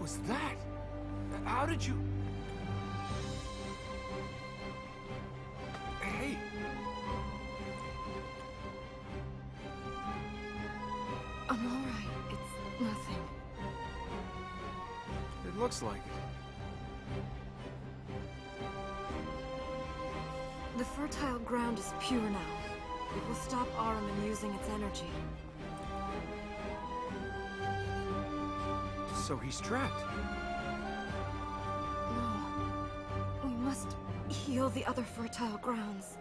was that? How did you... Hey! I'm all right. It's nothing. It looks like it. The fertile ground is pure now. It will stop Ahriman using its energy. So he's trapped. No. We must heal the other fertile grounds.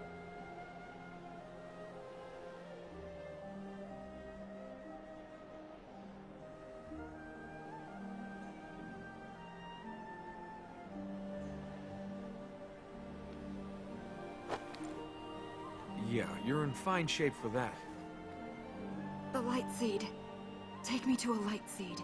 Yeah, you're in fine shape for that. The light seed. Take me to a light seed.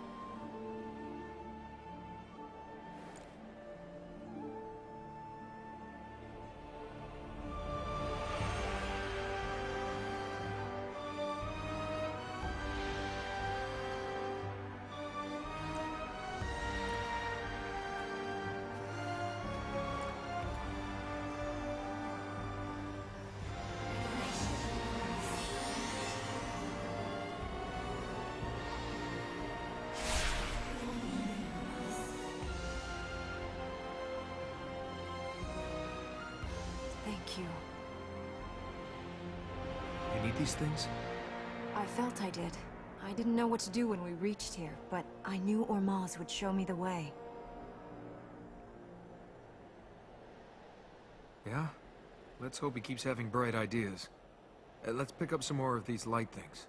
Thank you. You need these things? I felt I did. I didn't know what to do when we reached here, but I knew Ormaz would show me the way. Yeah? Let's hope he keeps having bright ideas. Let's pick up some more of these light things.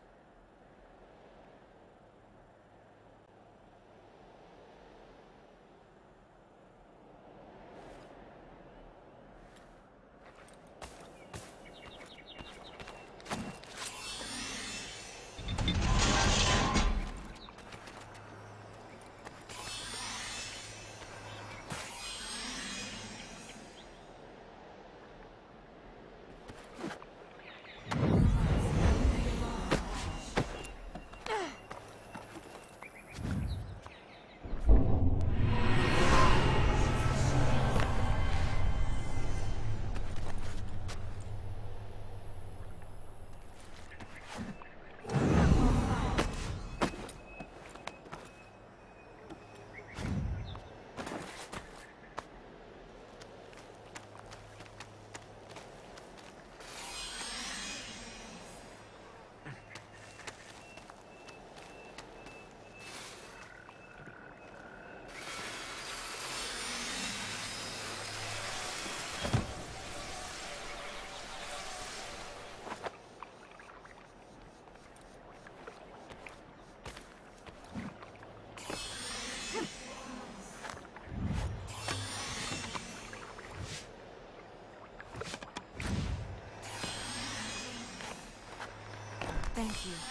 Thank you.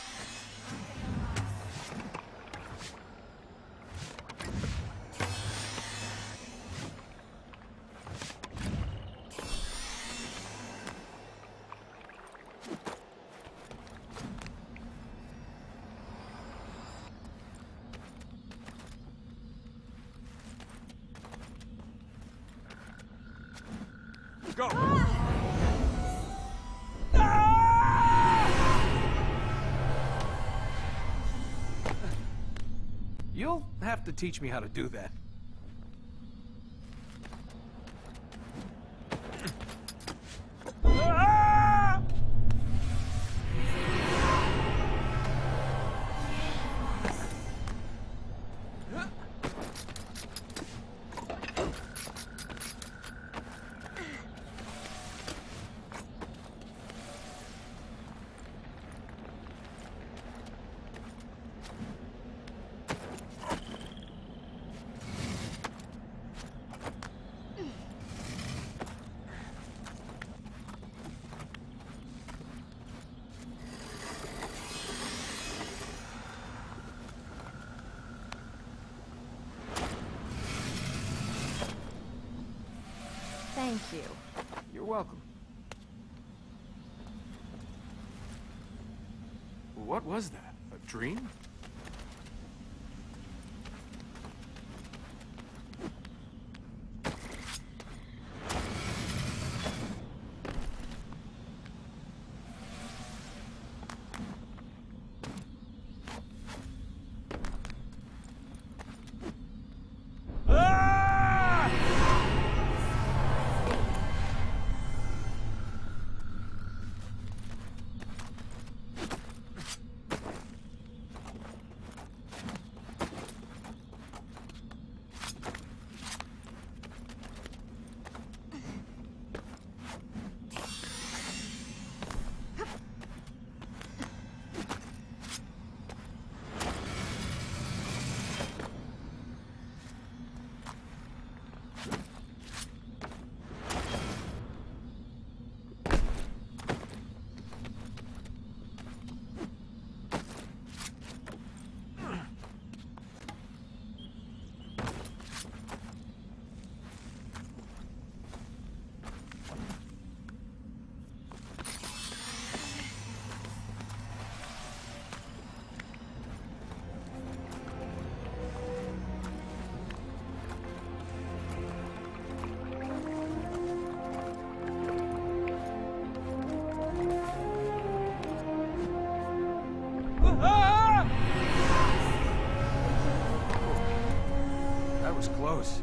Go! You'll have to teach me how to do that. Thank you. You're welcome. What was that? A dream? was close.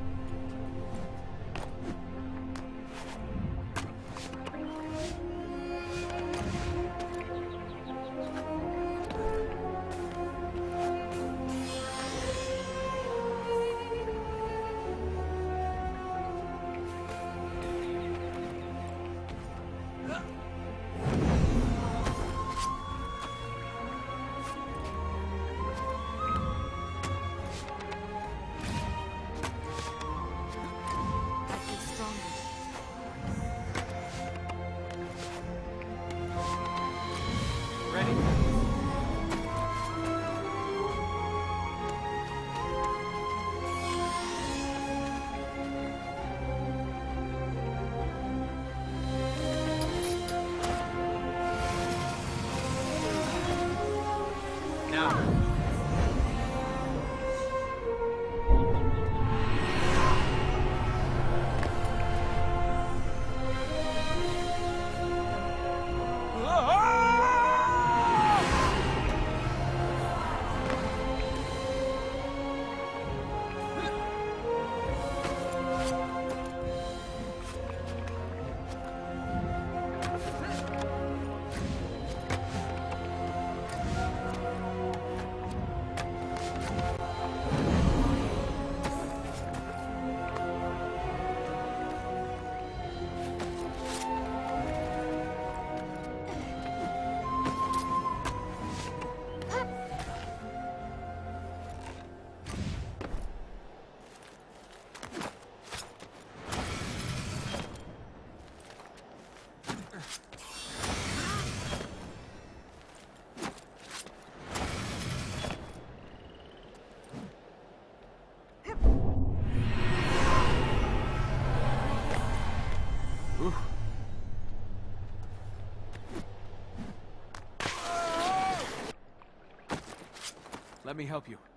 That feels stronger. Ready. Now. Oof. Let me help you.